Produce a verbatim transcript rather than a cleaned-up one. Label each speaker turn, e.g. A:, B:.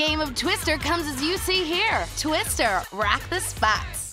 A: game of Twister comes as you see here. Twister, rack the spots.